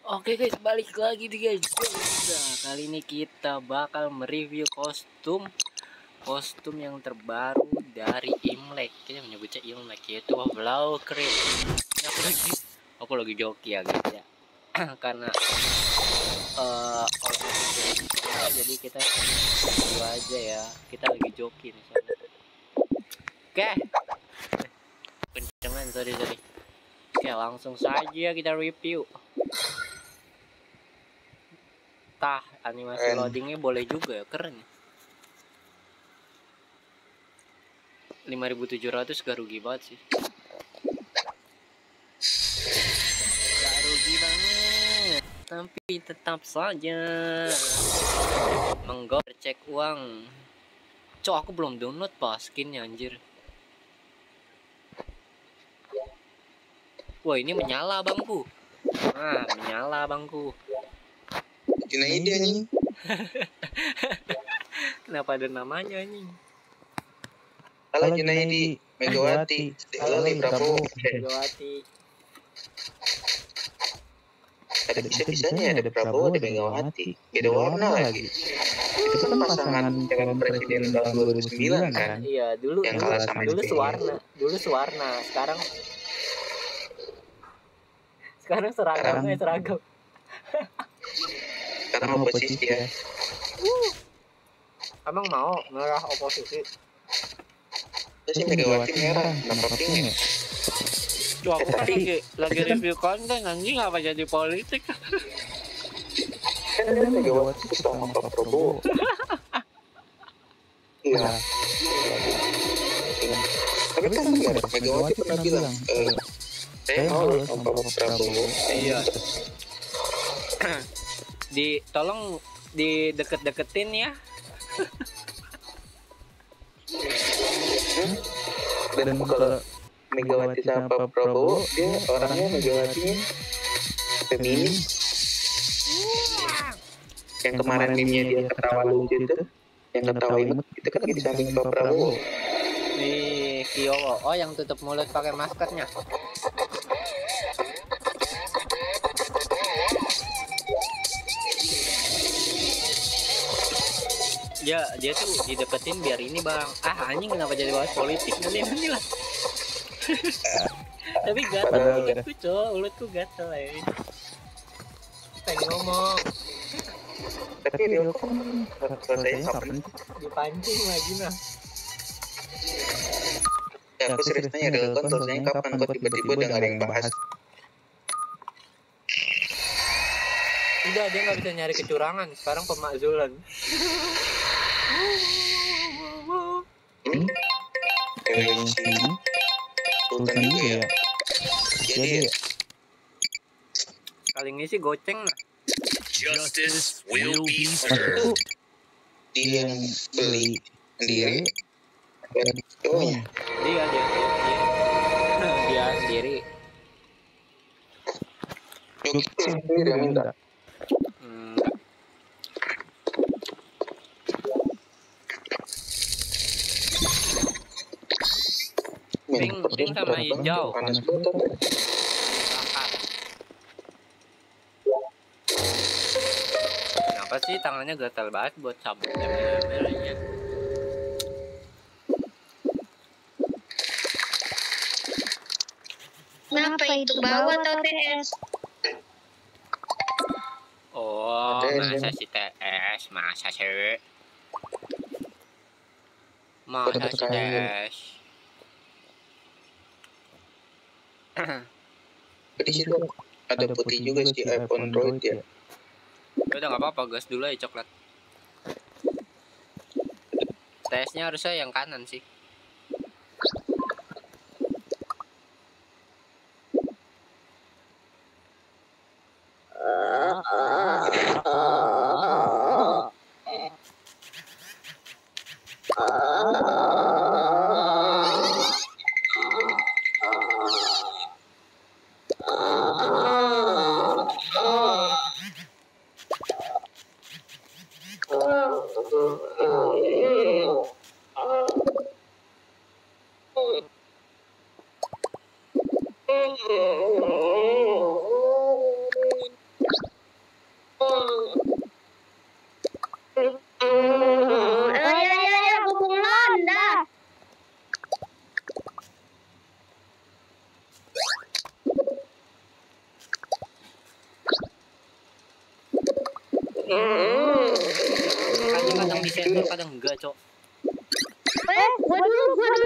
Oke guys, balik lagi nih guys. Nah, kali ini kita bakal mereview kostum yang terbaru dari Imlek. Kita menyebutnya Imlek, yaitu Valkyrie. Aku lagi joki ya guys ya. Karena jadi kita review aja ya. Kita lagi joki nih soalnya. Oke. Kencengan, sorry. Oke, langsung saja kita review. Animasi loadingnya boleh juga ya, keren. 5.700 gak rugi banget sih. Gak rugi banget. Tapi tetap saja cek uang. Cok, aku belum download pas skinnya anjir. Wah, ini menyala bangku. Menyala bangku. Junaidi anjing. Kenapa ada namanya anjing? Halo Junaidi, Megawati, Lali Prabowo. Megawati. Ada bisa-bisanya ada Prabowo, ada Megawati. Beda warna lagi. Itu kan pasangan calon presiden tahun 2009 kan? Iya, dulu yang kalah sama dulu sewarna. Sekarang seragam. Sekarang oposisi ya. Emang mau merah oposisi? Terus Megawati merah, kenapa pink ya? Tuh, aku kan lagi review konten, anjing apa jadi politik? Kan Megawati sama Pak Prabowo. Iya. Tapi kan Megawati pernah bilang, saya mau sama Pak Prabowo. Iya. Tolong dideket-deketin ya. Dan kalau Megawati sama Pak Prabowo, dia orangnya Megawatinya feminis. Yang kemarin meme-nya dia ketawa lucu itu, yang ketawa imut, itu kan lagi di samping Pak Prabowo. Nih, Kiowo. Oh, yang tutup mulut pakai maskernya. Dia tuh dideketin biar ini bang. Anjing kenapa jadi bahas politik nanti lah. Tapi gatel mulutku cowok, mulutku gatel ya. Pengen ngomong. Tapi dia kan selesai kapan? Dipancing lagi nah. Ya aku serius tanya Real kan selesai kapan kok tiba-tiba udah gak ada yang bahas. Udah, dia gak bisa nyari kecurangan. Sekarang pemakzulan. Sultan juga ya. Jadi kali ini sih goceng lah. Justice will be served. Dia yang beli sendiri. Dia sendiri. Joki sendiri yang minta. Pink sama hijau. Panas banget. Kenapa sih tangannya gatal banget buat cabut merahnya? Kenapa itu bawa atau TS? Oh, masa si TS, masa sih TS. Di situ ada putih juga sih iPhone Android ya. Udah nggak apa-apa, gas dulu ya coklat. TS-nya harusnya yang kanan sih. Kadang disensor, kadang enggak, Cok. Gua dulu,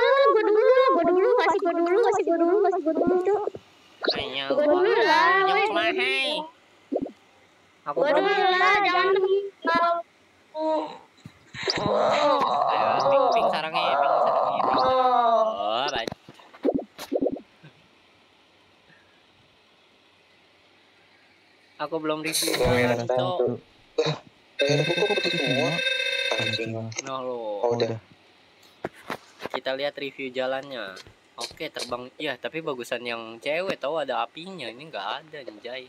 masih gua dulu, Cuk. Ayo, Gua dulu lah, yang weh. cuma hei. Aku Gua dulu lah, jangan tinggal. Ayo, ping sarangnya. Oh, baik. Aku belum review jalan, Cok. Layarku kok putih semua. Anjing. Nah lo, Oh, udah. kita lihat review jalannya. Oke, terbang. Ya, tapi bagusan yang cewek tahu ada apinya. Ini nggak ada, anjay.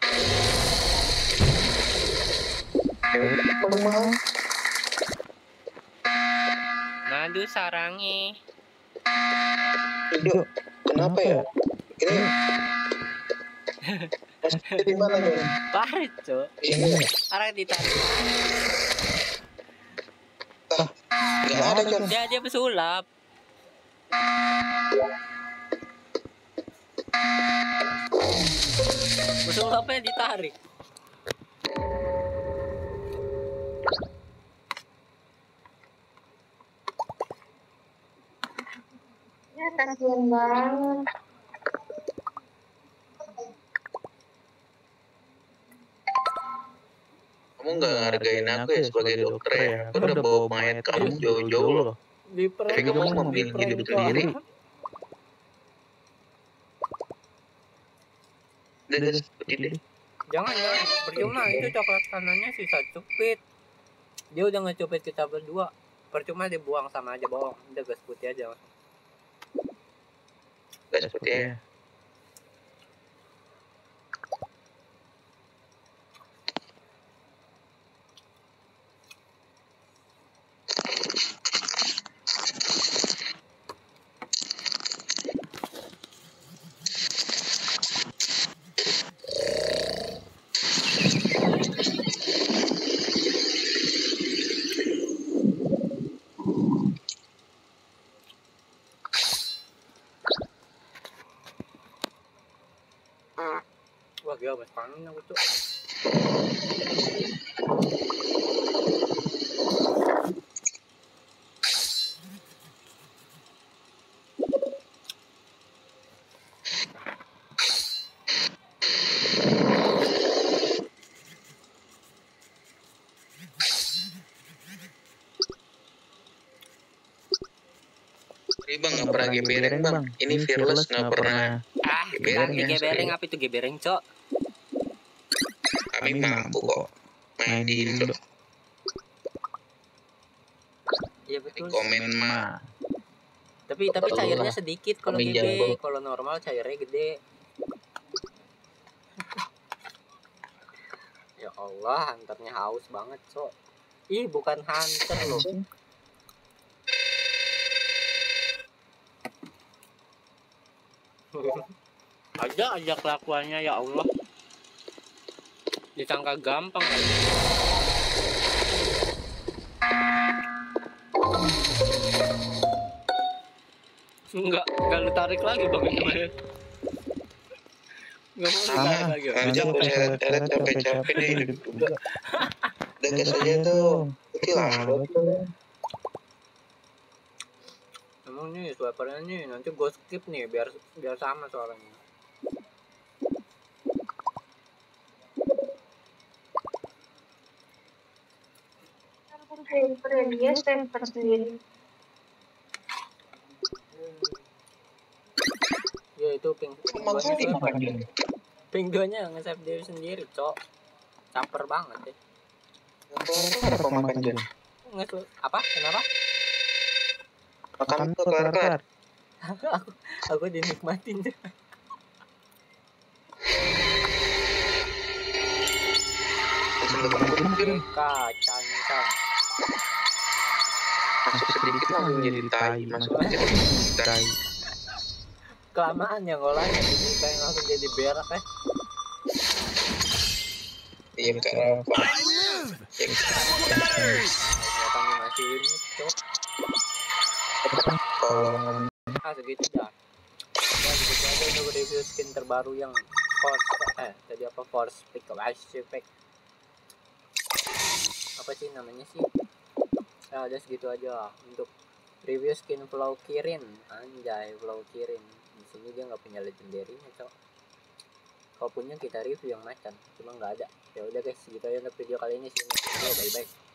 Nadu sarangi. Dok, kenapa ya? Ini maksudnya di mana, Jon? Parah, Cok. Ini Arah ditarik. nggak ada, Jon. Dia pesulap. Pesulapnya ditarik. Ya, kasihan banget. Kamu nggak ngargain aku ya sebagai dokter ya? Aku udah bawa mayat kamu jauh-jauh loh. Di Tapi kamu memilih hidup sendiri. Udah seperti deh. Jangan, percuma itu coklat kanannya sisa cupit. Dia udah ngecupit kita berdua. Percuma dibuang, sama aja bohong. Udah gas putih aja. Udah seperti ya. Wah, gila mas panen aku tuh. Ini bang nggak pernah gebereng bang. Ini fearless nggak pernah. Gebereng, gebereng apa itu gebereng, Cok? Kami mampu kok main di Indo. Iya betul. Komen mah. Tapi cairnya sedikit kalau Kami gede, jago. kalau normal cairnya gede. Ya Allah, hunternya haus banget, Cok. Ih, bukan hunter loh. Aja kelakuannya, ya Allah. Disangka gampang kan. Enggak lu tarik lagi bang gimana? Enggak mau ditarik lagi. Aja aku seret-seret capek-capek deh hidup juga. Udah gas aja tuh. Kecil amat tuh. Emang nih swipernya nih nanti gue skip nih biar sama suaranya. Dia stemper sendiri. Ya itu ping Maksudnya makan dia. pinggonya nge-save diri sendiri, Cok. Caper banget deh. Apa makan dia? Apa? Kenapa? Makan tuh kelar-kelar. aku dinikmatin deh. Kacang. Masuk sedikit langsung jadi tai. Masuk sedikit tai. Kelamaan ya ngolahnya jadi kayak langsung jadi berak ya. Iya karena apa? Ternyata animasi ini, Cok. Segitu dah. Ya begitu aja untuk review skin terbaru yang force tadi apa force pick. apa sih namanya sih, ya udah segitu aja untuk review skin Valkyrin. Anjay, Valkyrin di sini dia nggak punya legendary-nya cok. Kalau punya kita review yang macan, cuma nggak ada. Ya udah guys, segitu aja untuk video kali ini. See you next video, bye bye.